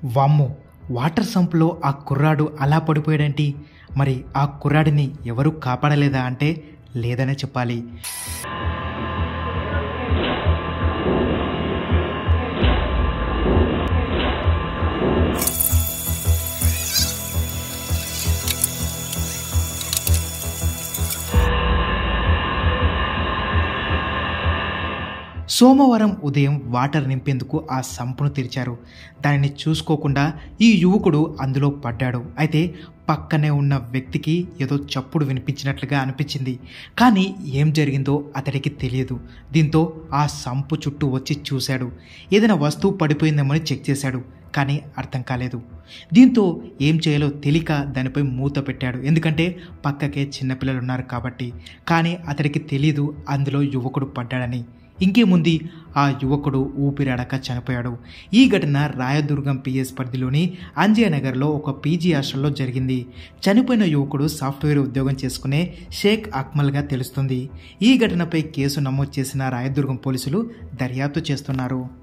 వామ్మో! వాటర్ సంప్‌లో ఆ కుర్రాడు అలా పడిపోయాడేంటి? మరి ఆ కుర్రాడిని ఎవరూ కాపాడలేదా అంటే లేదనే చెప్పాలి. సోమవారం ఉదయం వాటర్ నింపేందుకు ఆ సంపును తెరిచారు. దానిని చూసుకోకుండా ఈ యువకుడు అందులో పడ్డాడు. అయితే పక్కనే ఉన్న వ్యక్తికి ఏదో చప్పుడు వినిపించినట్లుగా అనిపించింది. కానీ ఏం జరిగిందో అతడికి తెలియదు. దీంతో ఆ సంపు చుట్టూ వచ్చి చూశాడు. ఏదైనా వస్తువు పడిపోయిందేమని చెక్ చేశాడు. కానీ అర్థం కాలేదు. దీంతో ఏం చేయాలో తెలియక దానిపై మూత పెట్టాడు. ఎందుకంటే పక్కకే చిన్నపిల్లలు ఉన్నారు కాబట్టి. కానీ అతడికి తెలియదు అందులో యువకుడు పడ్డాడని. ఇంకేముంది, ఆ యువకుడు ఊపిరాడక చనిపోయాడు. ఈ ఘటన రాయదుర్గం పిఎస్ పరిధిలోని అంజయ్యనగర్లో ఒక పీజీ హాస్టల్లో జరిగింది. చనిపోయిన యువకుడు సాఫ్ట్వేర్ ఉద్యోగం చేసుకునే షేక్ అక్మల్గా తెలుస్తుంది. ఈ ఘటనపై కేసు నమోదు చేసిన రాయదుర్గం పోలీసులు దర్యాప్తు చేస్తున్నారు.